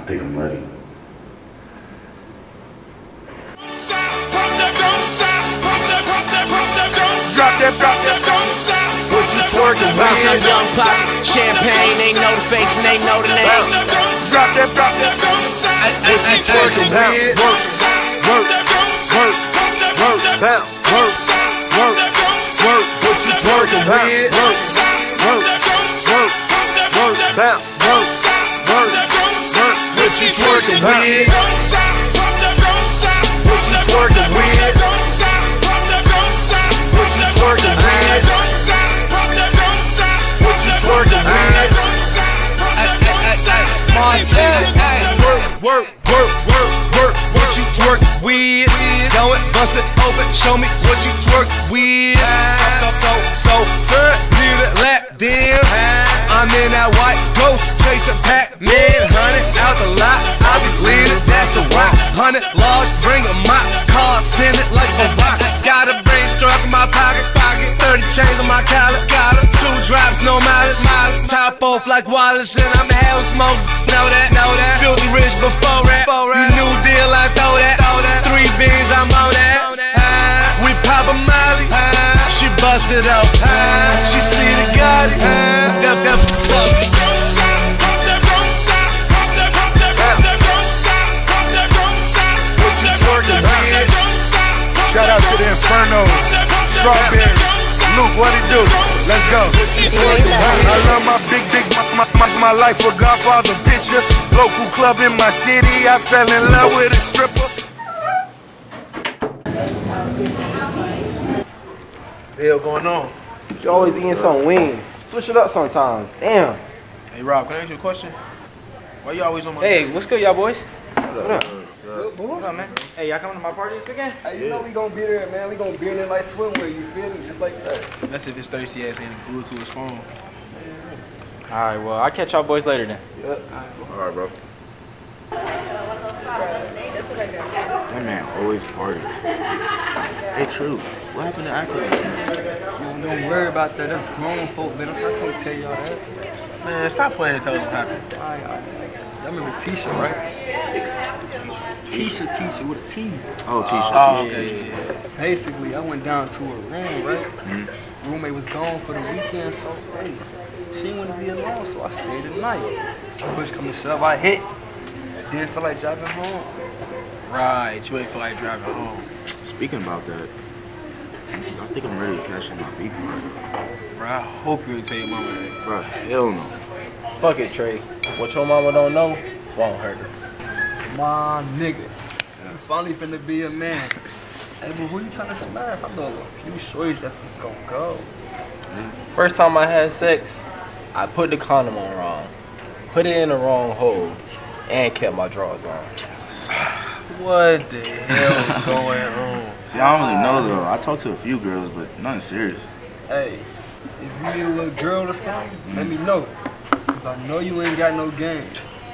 think I'm ready. Drop that what you twerking with? Bounce on young pop, champagne, they know the face and they know the name. Drop that what you twerking with? Work, bounce, work, what you twerking with? Work, bounce, what you twerking with? What you twerking with? What you twerking with? What you twerking with? Work, what you twerk with? Go it, bust it open, show me what you twerk with. So, need a lap dance. I'm in that white ghost, chasing Pac-Man, 100 out the lot. I be leaning, that's a rock. 100 large, bring a mop, car send it like a rock. Got a brain struck in my pocket, 30 chains on my collar, 2 drops, no mileage, top off like Wallace, and I'm hell smoke, know that, filthy rich before that, you new deal, I throw that, 3 beans, I'm on that, we pop a molly, she bust it up, she see the Gotti, that what's up. What you twerking with? Shout out to the Infernos, Strawberries, Luke, what it do? Let's go. I love my big, my life a Godfather picture. Local club in my city, I fell in love with a stripper. The hell going on? You always eating some wings. Switch it up sometimes. Damn. Hey Rob, can I ask you a question? Why you always on my... Hey, what's good, y'all boys? What up? What up, man? Hey, y'all coming to my party this weekend? Hey, you know we gonna be there, man. We gonna be in there like swimwear, you feel me? Just like that. That's if his thirsty ass ain't glued to his phone. Alright, well, I'll catch y'all boys later then. Yep. Alright, bro. That man always party. Hey, true. What happened to acting? Don't worry about that. That's grown folk business. I can't tell y'all that. Man, stop playing and tell us what happened. Y'all remember Tisha, right? Tisha with a T. Oh, Tisha. Oh, okay. Yeah. Basically, I went down to her room, right? Roommate was gone for the weekend, so hey, she wanted to be alone, so I stayed the night. So push come to shove, I hit. Didn't feel like driving home. Right, you ain't feel like driving home. Speaking about that, I think I'm ready to cash in my B card. Bro, I hope you ain't tell your mama that. Bro, hell no. Fuck it, Trey. What your mama don't know won't hurt her. My nigga, you finally finna be a man. Hey, but who you trying to smash? I know a few shorties that's just gonna go. First time I had sex, I put the condom on wrong, put it in the wrong hole, and kept my drawers on. What the hell is going on? See, I don't really know though. I talked to a few girls, but nothing serious. Hey, if you need a little girl or something, let me know. Cause I know you ain't got no game.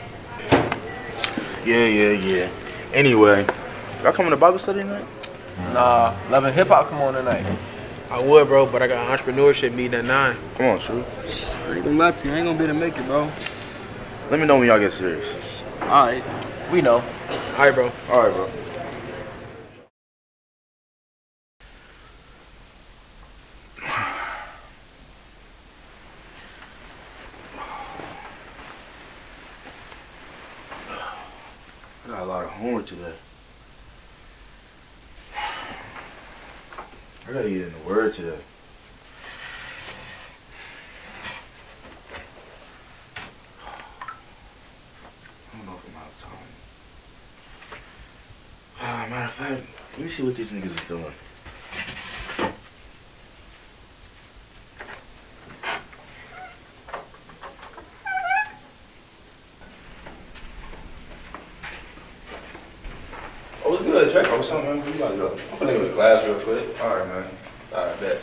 Yeah. Anyway, y'all coming to Bible study tonight? Nah, Love and Hip Hop come on tonight. I would, bro, but I got an entrepreneurship meeting at 9. Come on, True. I ain't gonna lie to you, I ain't gonna be able to make it, bro. Let me know when y'all get serious. Alright. We know. Alright, bro. Alright, bro. I got a lot of homework today. I gotta get in the Word today. I don't know if I'm out of time. Matter of fact, let me see what these niggas is doing. Oh, what's good, Trey? Oh, what's up, man? Where you about to go? I'm gonna go to class real quick. Alright, man. Alright, bet.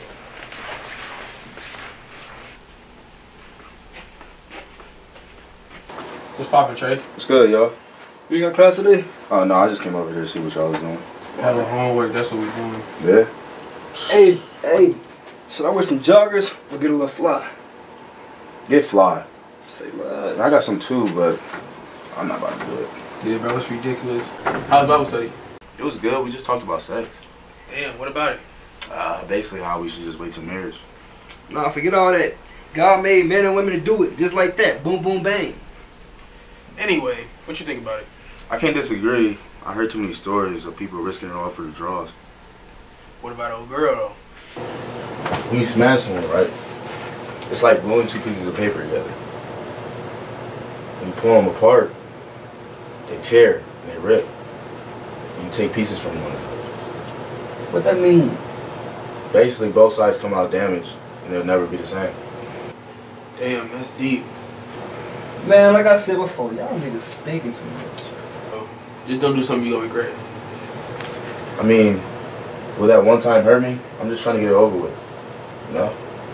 What's poppin', Trey? What's good, y'all? You got class today? Oh, no, I just came over here to see what y'all was doing. Hella homework, that's what we doing. Yeah? Hey, should I wear some joggers or get a little fly? Get fly. Say less. I got some too, but I'm not about to do it. Yeah, bro, it's ridiculous. How's Bible study? It was good. We just talked about sex. Damn, what about it? Basically how we should just wait till marriage. Nah, forget all that. God made men and women to do it, just like that. Boom, boom, bang. Anyway, what you think about it? I can't disagree. I heard too many stories of people risking it all for the draws. What about old girl, though? When you smash someone, right? It's like gluing two pieces of paper together. When you pull them apart, they tear and they rip. And you take pieces from one another. What that mean? Basically, both sides come out damaged, and they'll never be the same. Damn, that's deep. Man, like I said before, y'all niggas stinking too much. Just don't do something you gonna regret. I mean, will that one time hurt me? I'm just trying to get it over with. You know?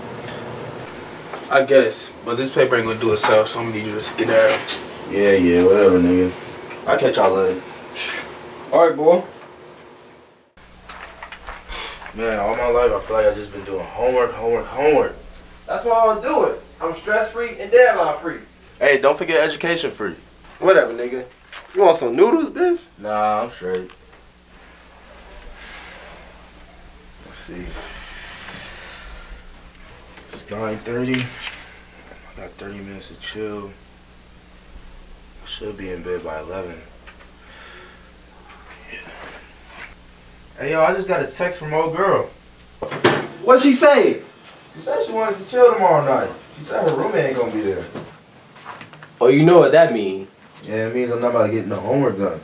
I guess, but this paper ain't gonna do itself, so I'm gonna need you to skedaddle. Yeah, whatever, nigga. I'll catch y'all later. Alright, boy. Man, all my life I feel like I've just been doing homework. That's why I don't do it. I'm stress-free and deadline-free. Hey, don't forget education-free. Whatever, nigga. You want some noodles, bitch? Nah, I'm straight. Let's see. It's 9:30. I got 30 minutes to chill. I should be in bed by 11. Yeah. Hey, yo, I just got a text from old girl. What'd she say? She said she wanted to chill tomorrow night. She said her roommate ain't gonna be there. Oh, you know what that means. Yeah, it means I'm not about to get no homework done.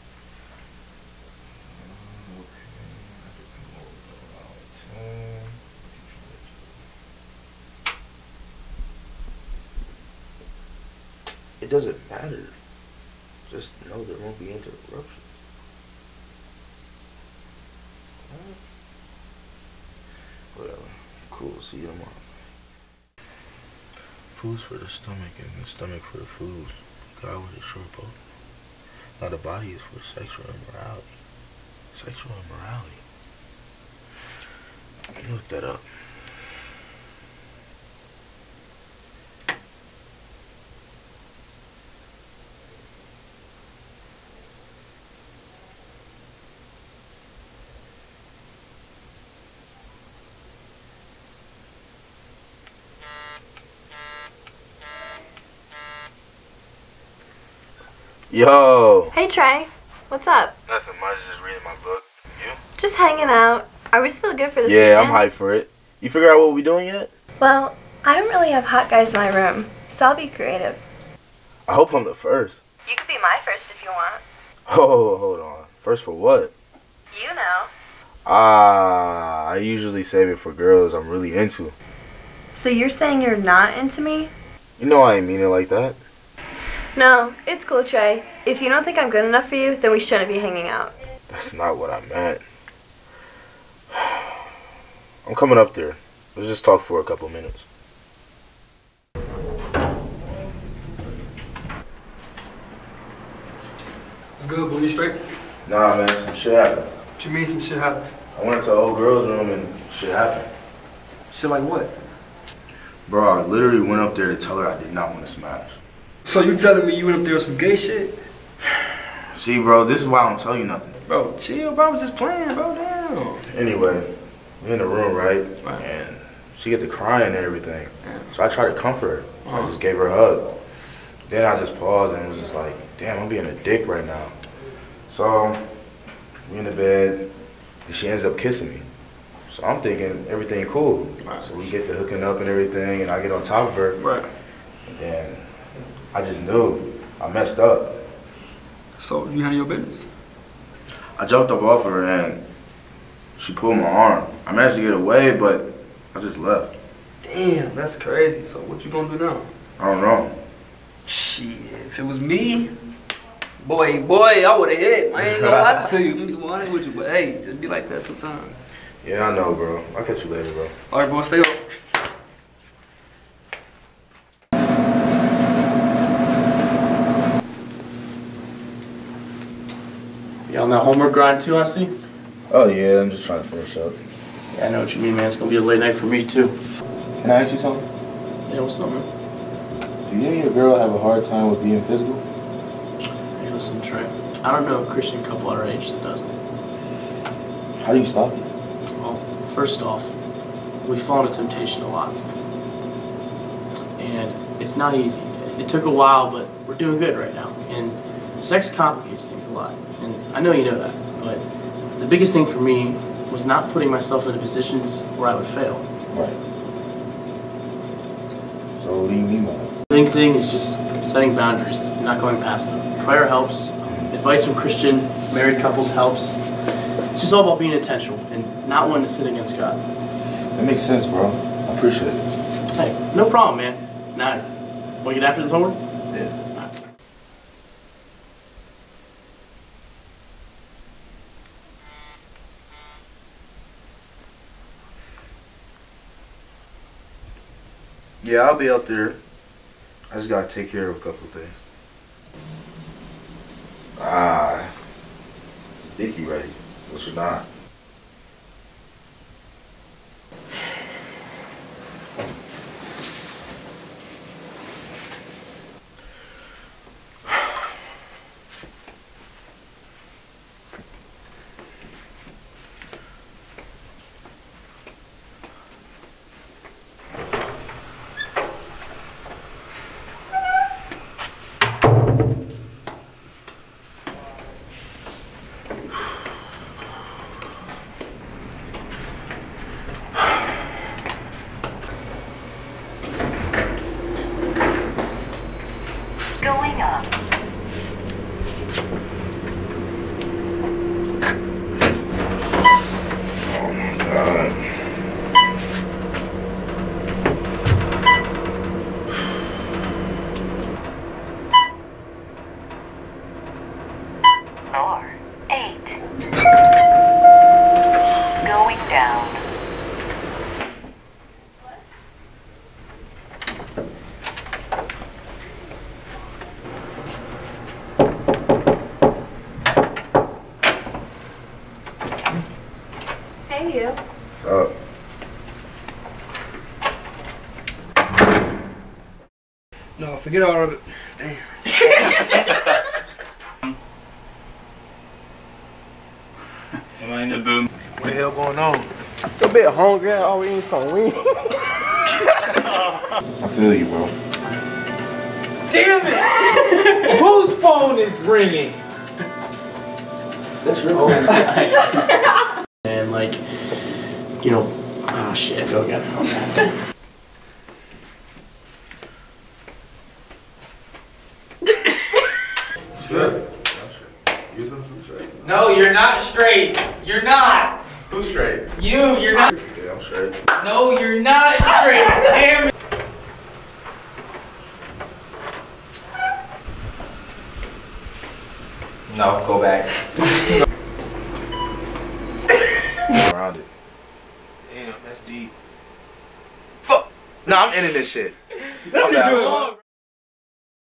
It doesn't matter. Just know there won't be interruptions. Whatever. Cool. See you tomorrow. Food's for the stomach and the stomach for the food. God was a short boat. Now the body is for sexual immorality. Sexual immorality. Let me look that up. Yo! Hey Trey, what's up? Nothing much, just reading my book. You? Just hanging out. Are we still good for this Yeah, weekend? I'm hyped for it. You figure out what we doing yet? Well, I don't really have hot guys in my room, so I'll be creative. I hope I'm the first. You could be my first if you want. Oh, hold on. First for what? You know. I usually save it for girls I'm really into. So you're saying you're not into me? You know I ain't mean it like that. No, it's cool, Trey. If you don't think I'm good enough for you, then we shouldn't be hanging out. That's not what I meant. I'm coming up there. Let's just talk for a couple minutes. It's good, boo. You straight? Nah, man, some shit happened. What you mean some shit happened? I went into the old girl's room and shit happened. Shit like what? Bro, I literally went up there to tell her I did not want to smash. So you telling me you went up there with some gay shit? See, bro, this is why I don't tell you nothing. Bro, chill, bro. I was just playing, bro. Damn. Anyway, we in the room, right? Right. And she get to crying and everything. Yeah. So I tried to comfort her. I just gave her a hug. Then I just paused and was just like, damn, I'm being a dick right now. So we in the bed and she ends up kissing me. So I'm thinking everything cool. Right. So we get to hooking up and everything and I get on top of her. Right. And I just knew I messed up. So you handle your business? I jumped up off her and she pulled my arm. I managed to get away, but I just left. Damn, that's crazy. So what you gonna do now? I don't know. Shit, if it was me, boy, I would've hit. I ain't gonna lie to you. I'm honest with you, but hey, it be like that sometimes. Yeah, I know, bro. I'll catch you later, bro. All right, bro, stay up. You on that homework grind too, I see? Oh, yeah, I'm just trying to finish up. Yeah, I know what you mean, man. It's gonna be a late night for me too. Can I ask you something? Yeah, what's up, man? Do you and your girl have a hard time with being physical? Listen, Trey, I don't know a Christian couple our age that doesn't. How do you stop it? Well, first off, we fall into temptation a lot. And it's not easy. It took a while, but we're doing good right now. And sex complicates things a lot. And I know you know that, but the biggest thing for me was not putting myself into positions where I would fail. Right. So what do you mean by that? The main thing is just setting boundaries and not going past them. Prayer helps. Advice from Christian married couples helps. It's just all about being intentional and not wanting to sin against God. That makes sense, bro. I appreciate it. Hey, no problem, man. Now, want to get after this homework? Yeah. Yeah, I'll be out there. I just gotta take care of a couple things. I think you ready, but you're not. Going up. Oh my God. Floor 8. Going down. Hey, you. What's up? No, forget all of it. Damn. What the hell going on? A bit hungry. I always eating some wings. I feel you, bro. Damn it! Whose phone is ringing? That's your phone. And like, you know, oh shit, go again. Straight. You straight. No, you're not straight. You're not. Who's straight? You're not. Yeah, I'm straight. No, you're not straight. Damn it. No, go back. Around it. Damn, that's deep. Fuck. Nah, I'm ending this shit. That'd be good.